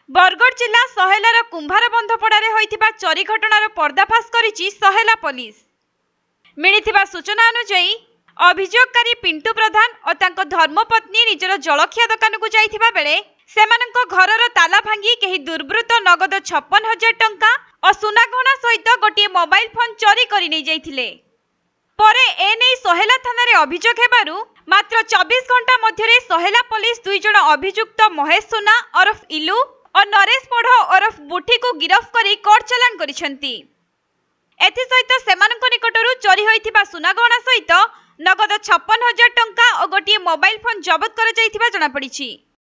बरगढ़ जिला सहेलार कुंभार बंधपड़ारे होइथिबा चोरी घटनार पर्दाफाश करिछि सहेला पुलिस। मिलिथिबा सूचना अनुसार अभियोगकारी पिंटू प्रधान और तांको धर्मपत्नी निजर जलखिया दुकान को जाइथिबा बेले सेमानंको घरर ताला भांगी केही दुर्बृत्त नगद 56,000 टंका और सुना गहना सहित गोटे मोबाइल फोन चोरी करि नै जाइथिले। परे एने सहेला थाना रे अभियोग हेबारु मात्र 24 घंटा मध्यरे सहेला पुलिस दुई जण अभियुक्त महेश सुना ओरफ इलू और नरेश पढ़ ओरफ बुठी को गिरफ्त करी कोर्ट चालान करिसेंती। एथि सहित सेमानंको निकटरू चोरी होइथिबा सुना गहना सहित नगद 56,000 टंका और गोटे मोबाइल फोन जबत कर जाइथिबा जणा पड़िछि।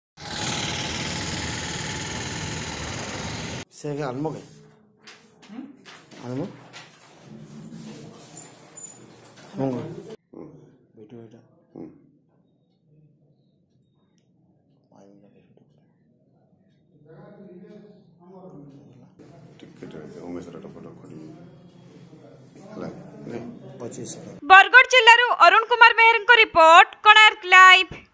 से आनमो के आनमो मंगो बेटो बेटा बरगढ़ जिल्लारू अरुण कुमार मेहर रिपोर्ट कोणार्क लाइव।